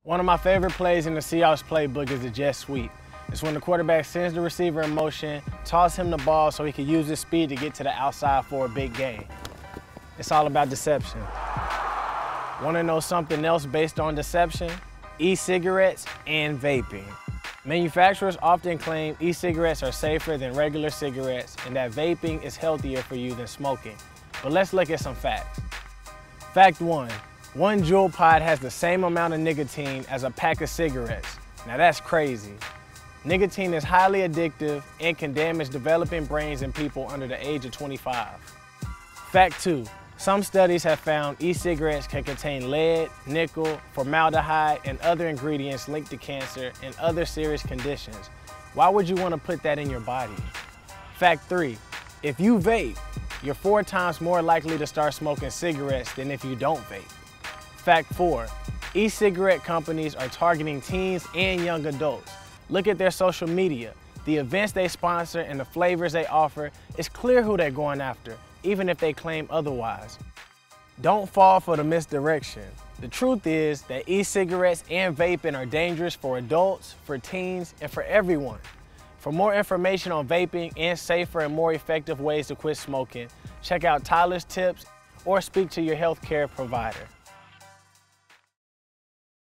One of my favorite plays in the Seahawks playbook is the jet sweep. It's when the quarterback sends the receiver in motion, tosses him the ball so he can use his speed to get to the outside for a big gain. It's all about deception. Want to know something else based on deception? E-cigarettes and vaping. Manufacturers often claim e-cigarettes are safer than regular cigarettes and that vaping is healthier for you than smoking. But let's look at some facts. Fact 1. One Juul pod has the same amount of nicotine as a pack of cigarettes. Now that's crazy. Nicotine is highly addictive and can damage developing brains in people under the age of 25. Fact 2. Some studies have found e-cigarettes can contain lead, nickel, formaldehyde, and other ingredients linked to cancer and other serious conditions. Why would you want to put that in your body? Fact 3. If you vape, you're 4 times more likely to start smoking cigarettes than if you don't vape. Fact 4. E-cigarette companies are targeting teens and young adults. Look at their social media, the events they sponsor, and the flavors they offer. It's clear who they're going after, even if they claim otherwise. Don't fall for the misdirection. The truth is that e-cigarettes and vaping are dangerous for adults, for teens, and for everyone. For more information on vaping and safer and more effective ways to quit smoking, check out Tyler's tips or speak to your healthcare provider.